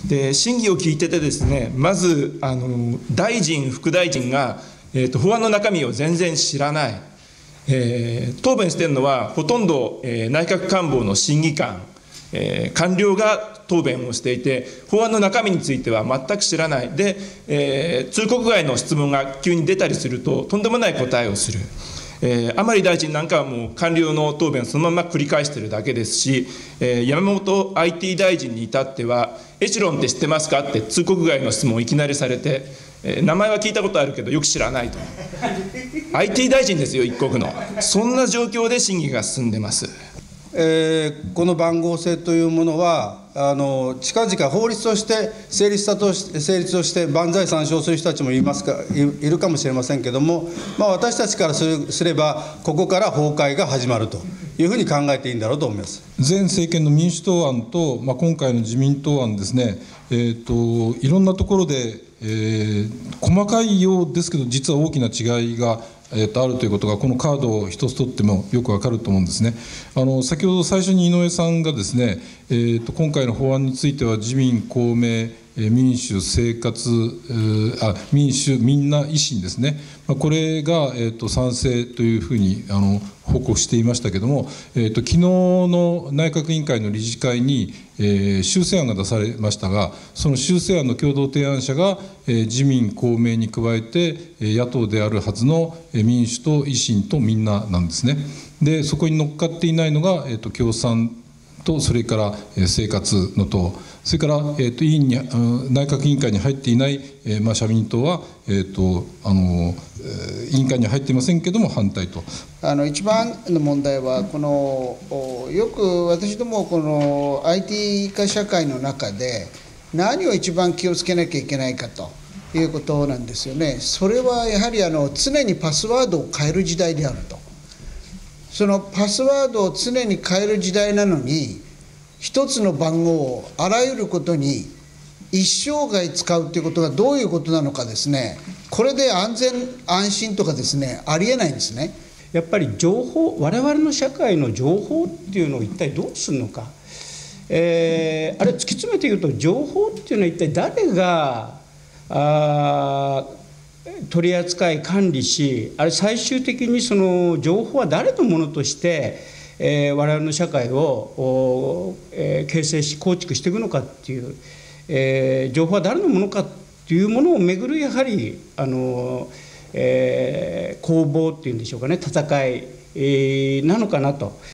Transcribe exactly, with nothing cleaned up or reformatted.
で審議を聞いててですね、まずあの大臣、副大臣が、えー、と法案の中身を全然知らない、えー、答弁しているのはほとんど、えー、内閣官房の審議官、えー、官僚が答弁をしていて、法案の中身については全く知らない。で、えー、通告外の質問が急に出たりするととんでもない答えをする。えー、甘利大臣なんかはもう官僚の答弁をそのまま繰り返しているだけですし、えー、山本 アイティー 大臣に至っては、エチロンって知ってますかって通告外の質問をいきなりされて、えー、名前は聞いたことあるけどよく知らないと。アイティー 大臣ですよ、一国の。そんな状況で審議が進んでます。 えー、この番号制というものは、あの近々法律として成立したとし成立として万歳三唱する人たちもいますかいいるかもしれませんけれども、まあ、私たちからするすれば、ここから崩壊が始まるというふうに考えていいんだろうと思います。 前政権の民主党案と、まあ、今回の自民党案ですね、えーと、いろんなところで、えー、細かいようですけど、実は大きな違いがえー、とあるということが、このカードを一つ取ってもよくわかると思うんですね。あの先ほど最初に井上さんがですね、えー、と今回の法案については自民、公明、民主、生活、あ民主、みんな、維新ですね、これが、えー、と賛成というふうにあの報告していましたけれども、えー、と昨日の内閣委員会の理事会に、えー、修正案が出されましたが、その修正案の共同提案者が、えー、自民、公明に加えて、野党であるはずの民主と維新とみんななんですね。で、そこに乗っかっていないのが、えー、と共産と、それから生活の党、それから、えー、と委員に内閣委員会に入っていない、えーまあ、社民党は、えー、とあの委員会に入っていませんけれども反対と。 あの一番の問題は、このよく私どもこの アイティー 化社会の中で何を一番気をつけなきゃいけないかということなんですよね。それはやはりあの常にパスワードを変える時代であると。そのパスワードを常に変える時代なのに、一つの番号をあらゆることに一生涯使うということがどういうことなのかですね、これで安全安心とかですね、ありえないんですね。 やっぱり情報、我々の社会の情報っていうのを一体どうするのか、えー、あれ突き詰めて言うと、情報っていうのは一体誰があ取り扱い管理し、あれ最終的にその情報は誰のものとして、えー、我々の社会を、えー、形成し構築していくのかっていう、えー、情報は誰のものかっていうものをめぐるやはりあの、えー、攻防っていうんでしょうかね、戦い、えー、なのかなと。